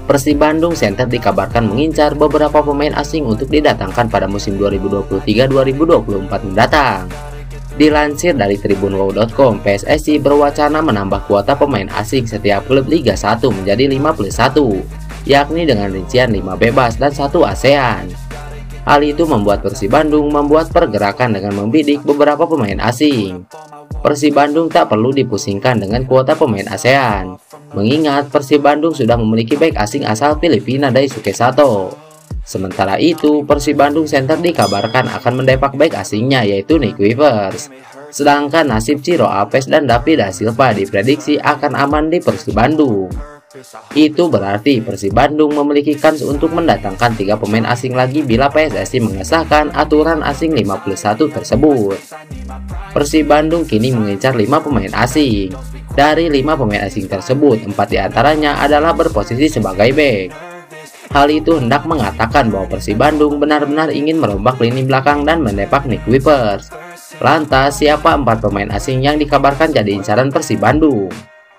Persib Bandung Center dikabarkan mengincar beberapa pemain asing untuk didatangkan pada musim 2023-2024 mendatang. Dilansir dari tribunwow.com, PSSI berwacana menambah kuota pemain asing setiap klub Liga 1 menjadi 5+1, yakni dengan rincian 5 bebas dan 1 ASEAN. Hal itu membuat Persib Bandung membuat pergerakan dengan membidik beberapa pemain asing. Persib Bandung tak perlu dipusingkan dengan kuota pemain ASEAN, mengingat Persib Bandung sudah memiliki bek asing asal Filipina Daisuke Sato. Sementara itu, Persib Bandung Center dikabarkan akan mendepak bek asingnya yaitu Nick Wivers. Sedangkan nasib Ciro Alves dan David Da Silva diprediksi akan aman di Persib Bandung. Itu berarti Persib Bandung memiliki kans untuk mendatangkan 3 pemain asing lagi bila PSSI mengesahkan aturan asing 5+1 tersebut. Persib Bandung kini mengincar 5 pemain asing. Dari 5 pemain asing tersebut, 4 diantaranya adalah berposisi sebagai bek. Hal itu hendak mengatakan bahwa Persib Bandung benar-benar ingin merombak lini belakang dan mendepak Nick Wivers. Lantas, siapa 4 pemain asing yang dikabarkan jadi incaran Persib Bandung?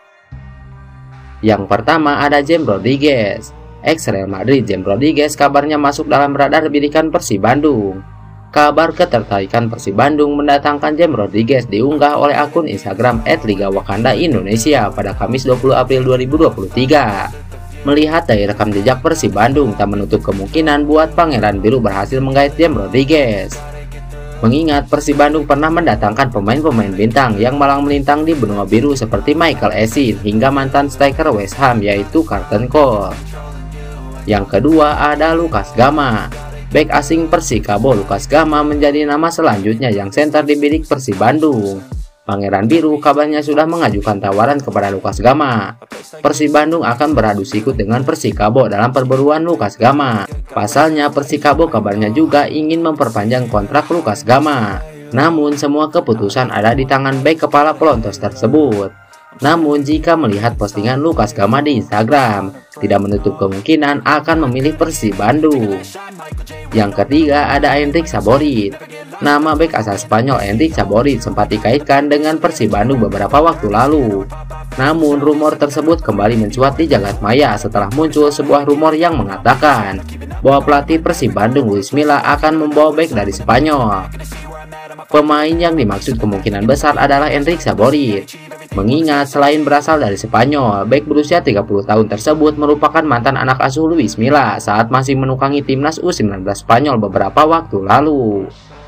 Yang pertama ada James Rodriguez. Ex-Real Madrid James Rodriguez kabarnya masuk dalam radar bidikan Persib Bandung. Kabar ketertarikan Persib Bandung mendatangkan James Rodriguez diunggah oleh akun Instagram @ligawakanda_indonesia pada Kamis 20 April 2023. Melihat dari rekam jejak Persib Bandung, tak menutup kemungkinan buat Pangeran Biru berhasil menggait James Rodriguez. Mengingat Persib Bandung pernah mendatangkan pemain-pemain bintang yang malang melintang di benua biru seperti Michael Essien hingga mantan striker West Ham yaitu Carlton Cole. Yang kedua ada Lucas Gama. Bek asing Persikabo Lucas Gama menjadi nama selanjutnya yang center dibidik Persib Bandung. Pangeran Biru kabarnya sudah mengajukan tawaran kepada Lucas Gama. Persib Bandung akan beradu sikut dengan Persikabo dalam perburuan Lucas Gama. Pasalnya Persikabo kabarnya juga ingin memperpanjang kontrak Lucas Gama. Namun semua keputusan ada di tangan bek kepala Pelontos tersebut. Namun jika melihat postingan Lucas Gama di Instagram, tidak menutup kemungkinan akan memilih Persib Bandung. Yang ketiga ada Enric Saborit. Nama bek asal Spanyol Enric Saborit sempat dikaitkan dengan Persib Bandung beberapa waktu lalu. Namun rumor tersebut kembali mencuat di jagat maya setelah muncul sebuah rumor yang mengatakan bahwa pelatih Persib Bandung Luis Milla akan membawa bek dari Spanyol. Pemain yang dimaksud kemungkinan besar adalah Enric Saborit. Mengingat selain berasal dari Spanyol, bek berusia 30 tahun tersebut merupakan mantan anak asuh Luis Milla saat masih menukangi timnas U19 Spanyol beberapa waktu lalu.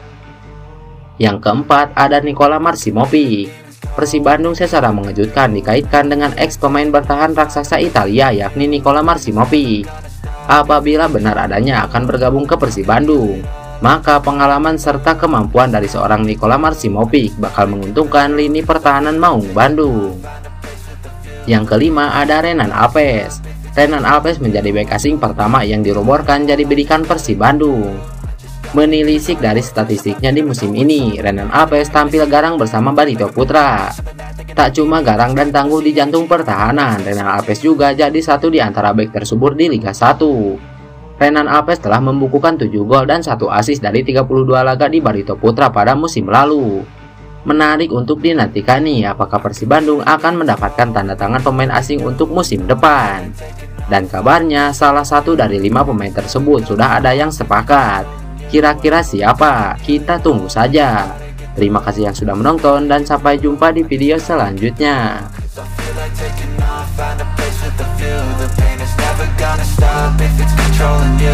Yang keempat ada Nicola Marsimovic. Persib Bandung secara mengejutkan dikaitkan dengan ex pemain bertahan raksasa Italia yakni Nicola Marsimovic. Apabila benar adanya akan bergabung ke Persib Bandung, maka pengalaman serta kemampuan dari seorang Nicola Marsimovic bakal menguntungkan lini pertahanan Maung Bandung. Yang kelima ada Renan Alves. Renan Alves menjadi bek asing pertama yang dirumorkan jadi bidikan Persib Bandung. Menilisik dari statistiknya di musim ini, Renan Alves tampil garang bersama Barito Putra. Tak cuma garang dan tangguh di jantung pertahanan, Renan Alves juga jadi satu di antara bek tersubur di Liga 1. Renan Alves telah membukukan 7 gol dan 1 assist dari 32 laga di Barito Putra pada musim lalu. Menarik untuk dinantikan nih apakah Persib Bandung akan mendapatkan tanda tangan pemain asing untuk musim depan. Dan kabarnya salah satu dari 5 pemain tersebut sudah ada yang sepakat. Kira-kira siapa? Kita tunggu saja. Terima kasih yang sudah menonton dan sampai jumpa di video selanjutnya. Find a place with a view. The pain is never gonna stop if it's controlling you.